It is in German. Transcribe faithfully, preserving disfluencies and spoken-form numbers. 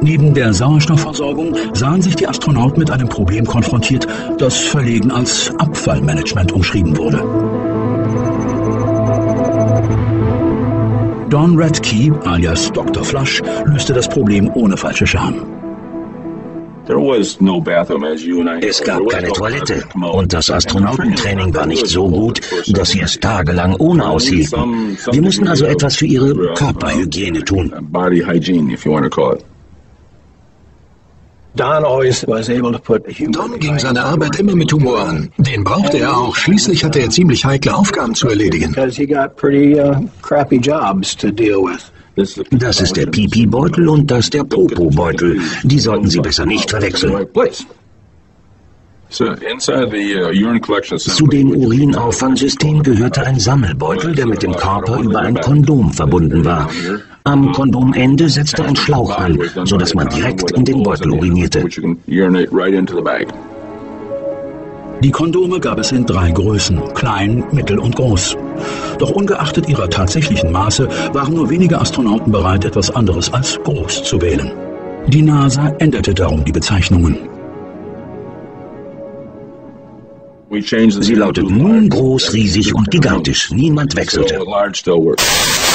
Neben der Sauerstoffversorgung sahen sich die Astronauten mit einem Problem konfrontiert, das verlegen als Abfallmanagement umschrieben wurde. Don Radke, alias Doktor Flush, löste das Problem ohne falsche Scham. Es gab keine Toilette und das Astronautentraining war nicht so gut, dass sie es tagelang ohne aushielten. Wir mussten also etwas für ihre Körperhygiene tun. Don ging seine Arbeit immer mit Humor an. Den brauchte er auch. Schließlich hatte er ziemlich heikle Aufgaben zu erledigen. Das ist der Pipibeutel und das der Popobeutel. Die sollten Sie besser nicht verwechseln. Zu dem Urinauffangsystem gehörte ein Sammelbeutel, der mit dem Körper über ein Kondom verbunden war. Am Kondomende setzte ein Schlauch an, sodass man direkt in den Beutel urinierte. Die Kondome gab es in drei Größen, klein, mittel und groß. Doch ungeachtet ihrer tatsächlichen Maße waren nur wenige Astronauten bereit, etwas anderes als groß zu wählen. Die NASA änderte darum die Bezeichnungen. Sie lauteten nun groß, riesig und gigantisch. Niemand wechselte.